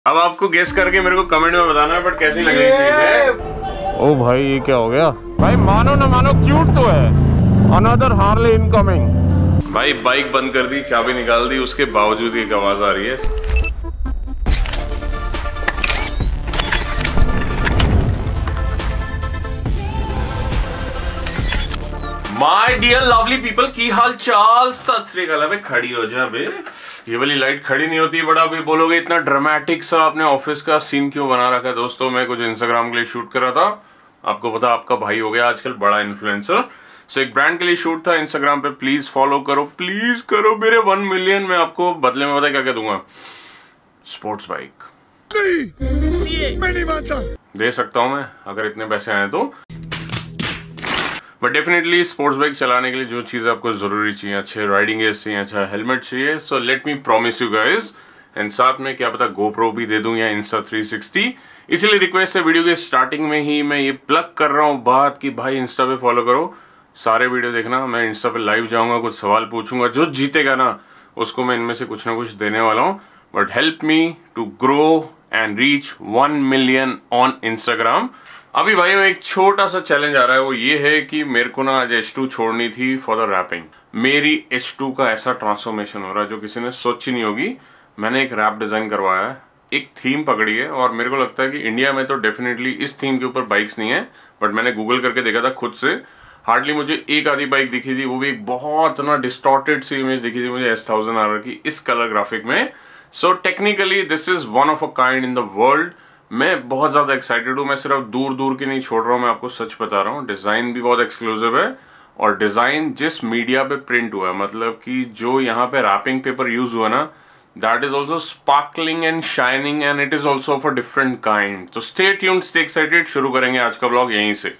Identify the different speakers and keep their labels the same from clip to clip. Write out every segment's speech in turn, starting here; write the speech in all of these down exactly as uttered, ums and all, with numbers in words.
Speaker 1: अब आपको गेस करके मेरे को कमेंट में बताना है बट कैसी लग रही चीज है।
Speaker 2: ओ भाई ये क्या हो गया भाई, मानो ना मानो क्यूट तो है। Another Harley incoming.
Speaker 1: भाई बाइक बंद कर दी, चाबी निकाल दी, उसके बावजूद एक आवाज आ रही है। माय डियर लवली पीपल, की हाल चाल? सत श्री अकाल। अबे खड़ी हो जा बे, ये वाली लाइट खड़ी नहीं होती। बड़ा अभी बोलोगे इतना ड्रामेटिक सा आपने ऑफिस का सीन क्यों बना रखा है? दोस्तों मैं कुछ इंस्टाग्राम के लिए शूट कर रहा था। आपको पता आपका भाई हो गया आजकल बड़ा इन्फ्लुएंसर, सो एक ब्रांड के लिए शूट था। इंस्टाग्राम पे प्लीज फॉलो करो, प्लीज करो मेरे वन मिलियन। मैं आपको बदले में पता क्या क्या दूंगा? Sports bike. नहीं, मैं नहीं मानता। दे सकता हूं मैं अगर इतने पैसे आए तो, बट डेफिनेटली स्पोर्ट्स बाइक चलाने के लिए जो चीज़ आपको जरूरी चाहिए, अच्छे राइडिंग गेयर्स चाहिए, अच्छा हेलमेट चाहिए। So let me promise you guys, and साथ में क्या पता गोप्रो भी दे दूं या इंस्टा थ्री सिक्सटी। इसीलिए रिक्वेस्ट है, वीडियो के स्टार्टिंग में ही मैं ये प्लग कर रहा हूँ बात कि भाई इंस्टा पे फॉलो करो, सारे वीडियो देखना। मैं इंस्टा पे लाइव जाऊंगा, कुछ सवाल पूछूंगा, जो जीतेगा ना उसको मैं इनमें से कुछ ना कुछ देने वाला हूँ। But help me to grow and reach one million on Instagram. अभी भाई एक छोटा सा चैलेंज आ रहा है, वो ये है कि मेरे को ना आज एच टू छोड़नी थी फॉर द रैपिंग। मेरी एच टू का ऐसा ट्रांसफॉर्मेशन हो रहा है जो किसी ने सोची नहीं होगी। मैंने एक रैप डिजाइन करवाया है, एक थीम पकड़ी है, और मेरे को लगता है कि इंडिया में तो डेफिनेटली इस थीम के ऊपर बाइक्स नहीं है। बट मैंने गूगल करके देखा था खुद से, हार्डली मुझे एक आधी बाइक दिखी थी, वो भी एक बहुत ना डिस्टॉर्टेड सी इमेज दिखी थी मुझे एस थाउजेंड आर की इस कलर ग्राफिक में। So technically this is one of a kind in the world. मैं बहुत ज़्यादा एक्साइटेड हूँ। मैं सिर्फ दूर दूर की नहीं छोड़ रहा हूँ, मैं आपको सच बता रहा हूँ। डिज़ाइन भी बहुत एक्सक्लूसिव है, और डिज़ाइन जिस मीडिया पे प्रिंट हुआ है, मतलब कि जो यहाँ पे रैपिंग पेपर यूज हुआ ना, that is also sparkling and shining, and it is also of a different kind. तो स्टे ट्यून्ड, स्टे एक्साइटेड। शुरू करेंगे आज का ब्लॉग यहीं से।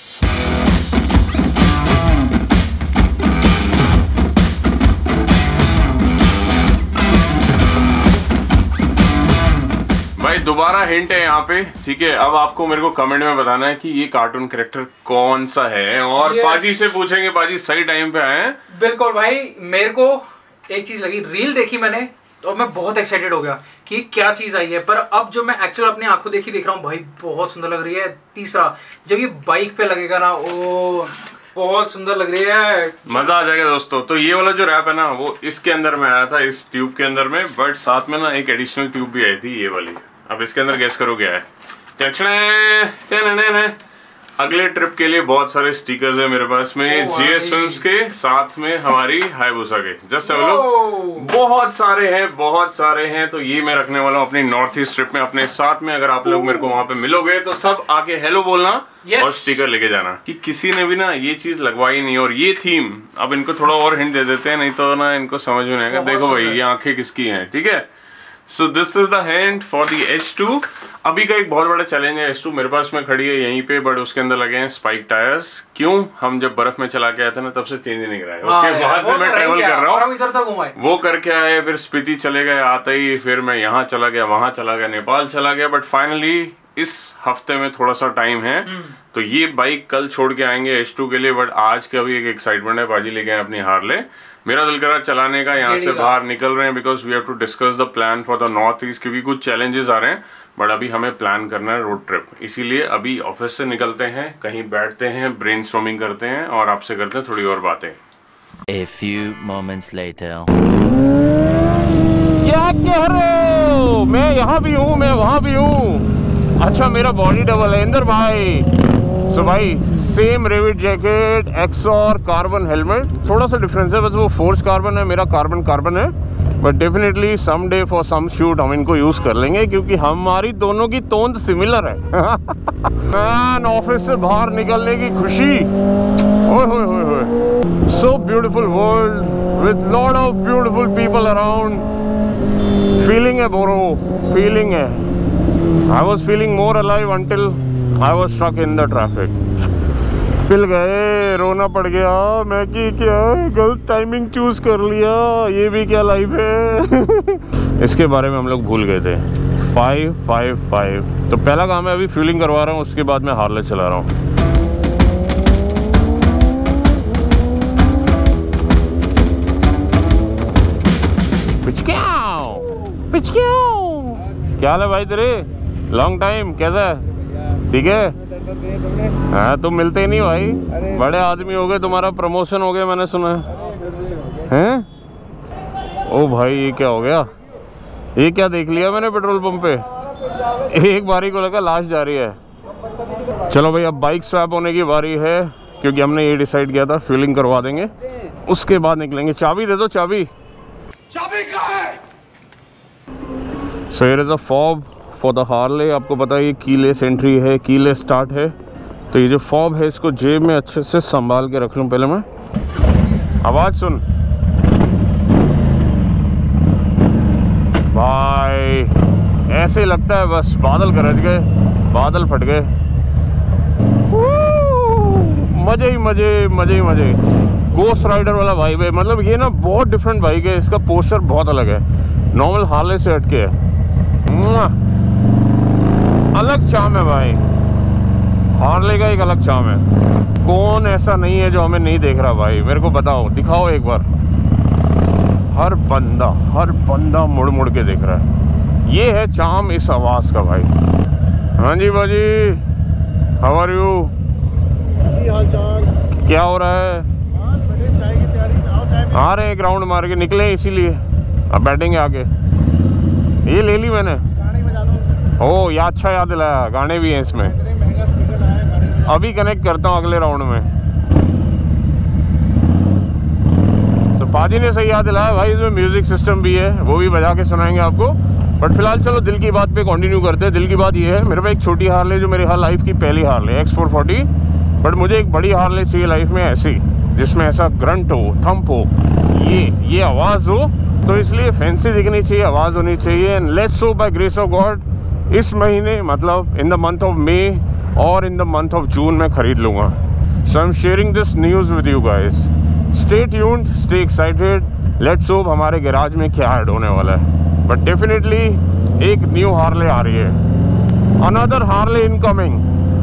Speaker 1: दोबारा हिंट है यहाँ पे, ठीक है? अब आपको मेरे को कमेंट में बताना है कि ये कार्टून कैरेक्टर कौन सा है, और yes. पाजी से पूछेंगे। पाजी सही टाइम पे आए हैं।
Speaker 3: बिल्कुल भाई, मेरे को एक चीज लगी, रील देखी मैंने तो मैं बहुत एक्साइटेड हो गया कि क्या चीज आई है। पर अब जो मैं एक्चुअल अपनी आंखों देखी देख रहा हूँ भाई, बहुत सुंदर लग रही है। तीसरा, जब ये बाइक पे लगेगा ना, ओ बहुत सुंदर लग रही है,
Speaker 1: मजा आ जाएगा दोस्तों। तो ये वाला जो रैप है ना, वो इसके अंदर में आया था, इस ट्यूब के अंदर में, बट साथ में ना एक एडिशनल ट्यूब भी आई थी, ये वाली। अब इसके अंदर गैस करो क्या है। अगले ट्रिप के लिए बहुत सारे स्टिकर्स है मेरे पास में, जीएस फिल्म्स के, साथ में हमारी हायबुसा के। जस्ट लोग बहुत सारे हैं, बहुत सारे हैं। तो ये मैं रखने वाला हूँ अपनी नॉर्थ ईस्ट ट्रिप में अपने साथ में। अगर आप लोग मेरे को वहां पे मिलोगे तो सब आके हेलो बोलना, yes. और स्टिकर लेके जाना। कि किसी ने भी ना ये चीज लगवाई नहीं। और ये थीम, अब इनको थोड़ा और हिंट दे देते हैं, नहीं तो ना इनको समझ में नहीं आएगा। देखो भाई, ये आंखें किसकी हैं, ठीक है? So this is the hand for the H two. अभी का एक बहुत बड़ा चैलेंज है एच टू मेरे पास में खड़ी है यहीं पे, बट उसके अंदर लगे हैं स्पाइक टायर्स। क्यों? हम जब बर्फ में चला के आए थे ना, तब से चेंज ही नहीं कराया। उसके बाद से मैं ट्रेवल कर रहा हूँ, वो करके आए, फिर स्पीति चले गए आते ही, फिर मैं यहाँ चला गया, वहां चला गया, नेपाल चला गया। बट फाइनली इस हफ्ते में थोड़ा सा टाइम है, तो ये बाइक कल छोड़ के आएंगे एच टू के लिए। बट आज का भी एक एक्साइटमेंट है, बाजी लेके आए अपनी हार्ले। मेरा दिल करा चलाने का, यहाँ से बाहर निकल रहे हैं, because we have to discuss the plan for the North East, क्योंकि कुछ चैलेंजेस आ रहे हैं। बट अभी हमें प्लान करना है रोड ट्रिप, इसीलिए अभी ऑफिस से निकलते हैं, कहीं बैठते हैं, ब्रेनस्टॉर्मिंग करते हैं, और आपसे करते हैं थोड़ी और बातें।
Speaker 4: A few moments later.
Speaker 2: क्या कह रहे हो? मैं यहाँ भी हूँ, मैं वहाँ भी हूँ। अच्छा, मेरा बॉडी डबल है इंदर भाई। सो भाई, same Revit jacket, Axor, carbon helmet, थोड़ा सा डिफरेंस है, बस वो फोर्स कार्बन है, मेरा कार्बन कार्बन है। But definitely some day for some shoot हम इनको यूज़ कर लेंगे, क्योंकि हमारी दोनों की तोंद सिमिलर है। मैन, ऑफिस से बाहर निकलने की खुशी, ओए होए होए होए। So beautiful world with lot of beautiful people around. Feeling है ब्रो, फीलिंग है। I was feeling more alive until I was struck in the traffic. पिल गए, रोना पड़ गया। मैं कि क्या गलत टाइमिंग चूज कर लिया, ये भी क्या लाइफ है। इसके बारे में हम लोग भूल गए थे। फाइव फाइव फाइव तो पहला काम है, अभी फ्यूलिंग करवा रहा हूँ, उसके बाद मैं हार्ले चला रहा हूँ। पिचक्याओ पिचक्याओ क्या हाल है भाई तेरे? लॉन्ग टाइम, कैसा है? ठीक है। हाँ तुम मिलते ही नहीं भाई, बड़े आदमी हो गए, तुम्हारा प्रमोशन हो गया मैंने सुना है। हैं? ओ भाई ये क्या हो गया? ये क्या देख लिया मैंने पेट्रोल पंप पे? एक बारी को लगा लाश जा रही है। चलो भाई अब बाइक स्वैप होने की बारी है, क्योंकि हमने ये डिसाइड किया था फ्यूलिंग करवा देंगे, उसके बाद निकलेंगे। चाबी दे दो, चाबी चाबी कहाँ है? So here is a fob for the Harley. आपको पता है ये कीलेस एंट्री है, कीलेस स्टार्ट है, तो ये जो फॉब है इसको जेब में अच्छे से संभाल के रख लूँ पहले मैं। आवाज़ सुन भाई, ऐसे लगता है बस बादल गरज गए, बादल फट गए। मजे ही मजे, मजे ही मजे। गोस्ट राइडर वाला बाइक है, मतलब ये ना बहुत डिफरेंट बाइक है, इसका पोस्चर बहुत अलग है, नॉर्मल हार्ले से हटके है। अलग चार्म है भाई, हार्ले का एक अलग चार्म है। कौन ऐसा नहीं है जो हमें नहीं देख रहा भाई? मेरे को बताओ, दिखाओ एक बार। हर बंदा हर बंदा मुड़ मुड़ के देख रहा है। ये है चार्म इस आवाज़ का भाई। हाँ जी बाजी, हाउ आर यू? हाल चाल क्या हो रहा है? चाय की तैयारी, आ रहे हैं ग्राउंड मार के निकले, इसीलिए अब बैठेंगे आगे। ये ले ली मैंने, ओ या अच्छा याद दिलाया, गाने भी हैं इसमें। अभी कनेक्ट करता हूँ अगले राउंड में। तो पाजी ने सही याद दिलाया भाई, इसमें म्यूजिक सिस्टम भी है, वो भी बजा के सुनाएंगे आपको। बट फिलहाल चलो दिल की बात पे कंटिन्यू करते हैं। दिल की बात ये है, मेरे पे एक छोटी हार्ले जो मेरी हर लाइफ की पहली Harley X four forty, but मुझे एक बड़ी हार्ले चाहिए लाइफ में ऐसी, जिसमें ऐसा ग्रंट हो, थंप हो, ये ये आवाज़ हो, तो इसलिए फैंसी दिखनी चाहिए, आवाज़ होनी चाहिए। And let's hope by grace of God इस महीने, मतलब in the month of May और in the month of June में खरीद लूँगा। So I am sharing this news with you guys. Stay tuned, stay excited, let's hope हमारे garage में क्या ऐड होने वाला है। बट डेफिनेटली एक न्यू हार्ले आ रही है, अनदर हार्ले इनकमिंग।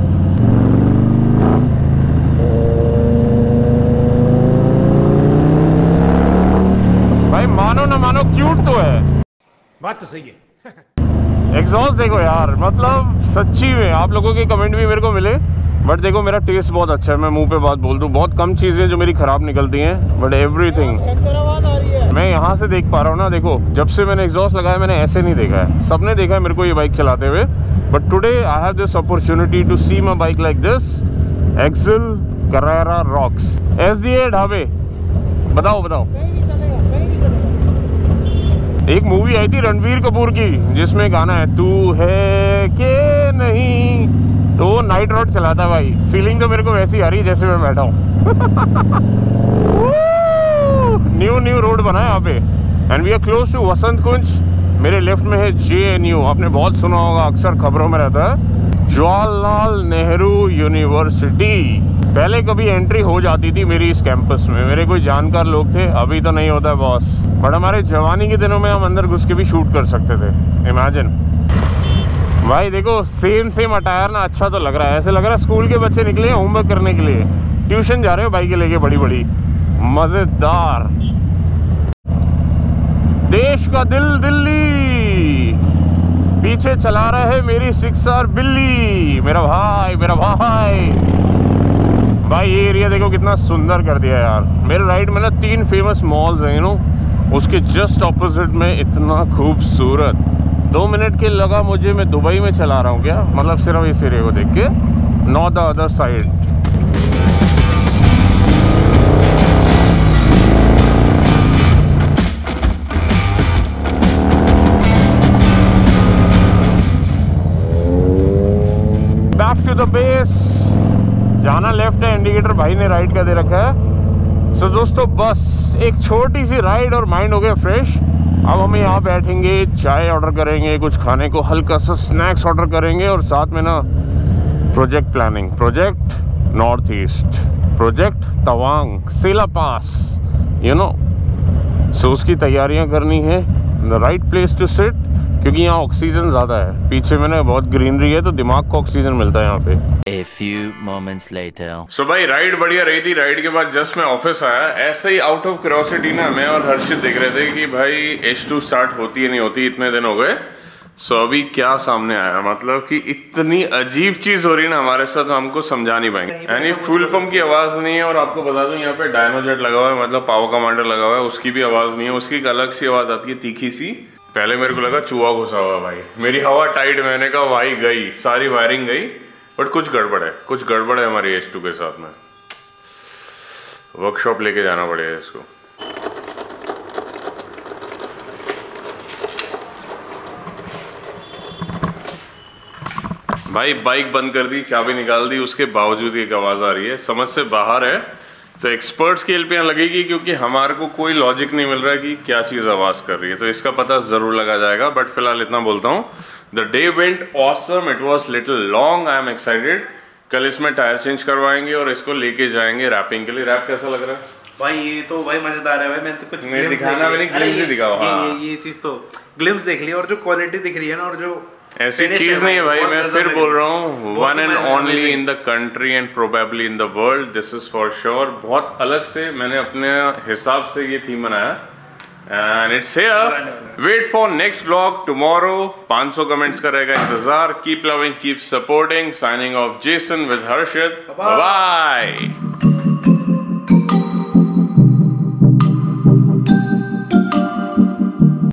Speaker 2: भाई मानो ना मानो क्यूट तो है,
Speaker 5: बात तो सही है।
Speaker 2: एग्जॉस्ट देखो यार, मतलब सच्ची में आप लोगों के कमेंट भी मेरे को मिले, बट देखो मेरा टेस्ट बहुत अच्छा है, मैं मुंह पे बात बोल दूं, बहुत कम चीज़ें जो मेरी ख़राब निकलती हैं, बट एवरीथिंग मैं यहाँ से देख पा रहा हूँ ना। देखो जब से मैंने एग्जॉस्ट लगाया मैंने ऐसे नहीं देखा है, सबने देखा है मेरे को ये बाइक चलाते हुए, but today I have this opportunity to see my bike like this, Excel Carrera rocks. S D A ढाबे, बताओ बताओ। एक मूवी आई थी रणवीर कपूर की जिसमें गाना है तू है के नहीं, तो वो नाइट रोड चलाता भाई। फीलिंग तो मेरे को वैसी आ रही है जैसे मैं बैठा हूँ। न्यू न्यू रोड बना है यहाँ पे, and we are close to Vasant Kunj. मेरे लेफ्ट में है जे एन यू, आपने बहुत सुना होगा, अक्सर खबरों में रहता है, जवाहरलाल नेहरू यूनिवर्सिटी। पहले कभी एंट्री हो जाती थी मेरी इस कैंपस में, मेरे कोई जानकार लोग थे, अभी तो नहीं होता है बॉस, बट हमारे जवानी के दिनों में हम अंदर घुस के भी शूट कर सकते थे। इमेजिन भाई, देखो सेम सेम अटायर ना, अच्छा तो लग रहा है, ऐसे लग रहा है स्कूल के बच्चे निकले होमवर्क करने के लिए, ट्यूशन जा रहे हो बाइकें लेके बड़ी बड़ी, मजेदार। देश का दिल दिल्ली, पीछे चला रहा है मेरी सिक्सर बिल्ली, मेरा भाई मेरा भाई भाई। ये एरिया देखो कितना सुंदर कर दिया यार। मेरे राइट में ना तीन फेमस मॉल्स हैं, यू नो, उसके जस्ट ऑपोजिट में इतना खूबसूरत। दो मिनट के लगा मुझे, मैं दुबई में चला रहा हूँ क्या, मतलब सिर्फ इस एरिया को देख के, not the other side. Back to the base, जाना लेफ्ट है, इंडिकेटर भाई ने राइट का दे रखा है। सो so, दोस्तों बस एक छोटी सी राइड और माइंड हो गया फ्रेश। अब हम यहाँ बैठेंगे, चाय ऑर्डर करेंगे, कुछ खाने को हल्का सा स्नैक्स ऑर्डर करेंगे, और साथ में ना project planning, project North East, project Tawang Sela pass, you know. सो उसकी तैयारियाँ करनी है, the right place to sit, क्योंकि यहाँ ऑक्सीजन ज़्यादा है, पीछे में ना बहुत ग्रीनरी है, तो दिमाग को ऑक्सीजन मिलता है यहाँ पे।
Speaker 4: A few moments later.
Speaker 1: So so भाई राइड बढ़िया रही थी। राइड के बाद जस्ट मैं ऑफिस आया, ऐसे ही आउट ऑफ क्यूरियोसिटी ना मैं और हर्षित देख रहे थे कि भाई एच टू स्टार्ट होती है नहीं होती, इतने दिन हो गए। सो so, अभी क्या सामने आया, मतलब कि इतनी अजीब चीज हो रही है ना हमारे साथ, हमको समझा नहीं पाएंगे। यानी फ्यूल पंप की आवाज नहीं है, और आपको बता दूं यहाँ पे डायनोजेट लगा हुआ है, मतलब पावर कमांडर लगा हुआ है, उसकी भी आवाज नहीं है। उसकी एक अलग सी आवाज आती है, तीखी सी। पहले मेरे को लगा चूहा घुसा हुआ भाई, मेरी हवा टाइट, मैंने कहा भाई गई, सारी वायरिंग गई। बट कुछ गड़बड़ है, कुछ गड़बड़ है हमारी एच टू के साथ में। वर्कशॉप लेके जाना पड़ेगा इसको। भाई बाइक बंद कर दी, चाबी निकाल दी, उसके बावजूद एक आवाज़ आ रही है, समझ से बाहर है। तो एक्सपर्ट्स की हेल्प यहाँ लगेगी, क्योंकि हमारे को कोई लॉजिक नहीं मिल रहा है कि क्या चीज़ आवाज़ कर रही है। तो इसका पता ज़रूर लगा जाएगा। बट फिलहाल इतना बोलता हूँ, the day went awesome, it was little long, I am excited. कल इसमें टायर चेंज करवाएंगे और इसको लेके जाएंगे रैपिंग के लिए। रैप कैसा लग रहा है
Speaker 5: भाई? ये तो भाई मजेदार है भाई। मैंने तो कुछ
Speaker 1: नहीं दिखाना, मैंने ग्लिम्स ही दिखाओ।
Speaker 5: ये ये चीज तो ग्लिम्स देख ली, और जो क्वालिटी दिख रही है ना, और जो
Speaker 1: ऐसी चीज नहीं है भाई, मैं फिर बोल रहा हूँ, one and only in the country and probably in the world, this is for sure. बहुत अलग से मैंने अपने हिसाब से ये थीम बनाया, and it's here. Wait for next vlog tomorrow. पाँच सौ कमेंट्स का रहेगा इंतजार। Keep loving, keep supporting. Signing off Jason with Harshit, bye.